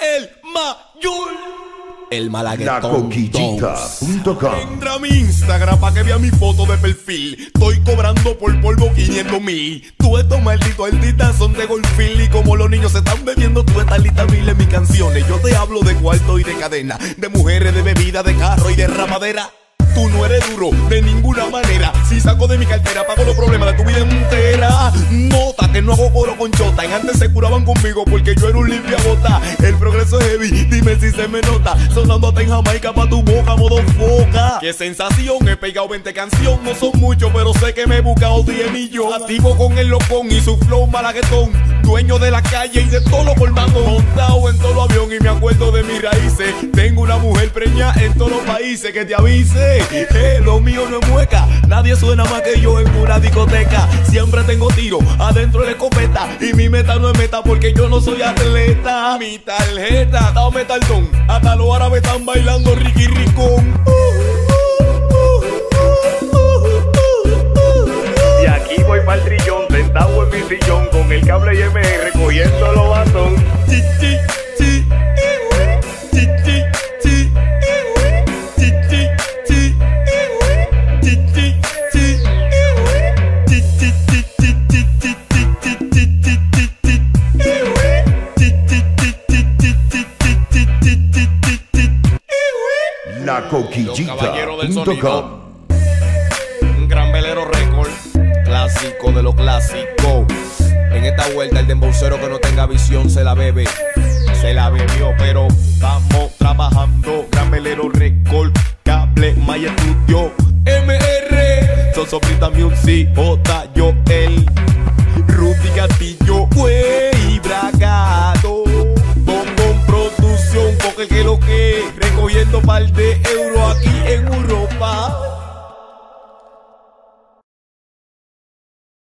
el mayor. El malaguetón. Nacoquillita.com. Entra a mi Instagram pa' que vea mi foto de perfil. Estoy cobrando por polvo 500,000. Tú estos malditos artistas son de golfil. Y como los niños se están bebiendo, tú estás lista mil en mis canciones. Yo te hablo de cuarto y de cadena, de mujeres, de bebida, de carro y de ramadera. Tú no eres duro de ninguna manera. Si saco de mi cartera, pago los problemas de tu vida entera. Nota que no hago coro con chota. En antes se curaban conmigo porque yo era un limpiabota. El progreso es heavy, dime si se me nota. Sonando hasta en Jamaica pa' tu boca, modo foca. Qué sensación, he pegado 20 canciones. No son muchos, pero sé que me he buscado 10 millones. Activo con el locón y su flow malaguetón. Dueño de la calle y de todo lo colmando. Montado en todo el avión y me acuerdo de mis raíces. Tengo una mujer preñada en todos los países. Que te avise, lo mío no es mueca. Nadie suena más que yo en una discoteca. Siempre tengo tiro adentro de la escopeta. Y mi meta no es meta porque yo no soy atleta. Mi tarjeta, dame tardón. Hasta los árabes están bailando Ricky Ricón. Y aquí voy pa'l trillón, sentado en mi sillón, con el cable y MR cogiendo los batón. Chi, chi, chi. Chi, chi, chi. Chi, chi, chi. Chi, chi, chi. Chi, chi, chi, chi, chi, chi, chi, chi, chi, chi, chi, chi. Chi, chi, chi, chi, chi, chi, chi, chi, chi, chi. Nacoquillita.com. Un gran velero récord, clásico de lo clásico. En esta vuelta el dembocero que no tenga visión se la bebe. Se la bebió, pero estamos trabajando. Gran velero récord, cable, My Studio, MR, Sosoprita Music, J. Joel, Rudy Castillo, güey, Bragado, Bombón Producción, porque que lo que recogiendo par de euros aquí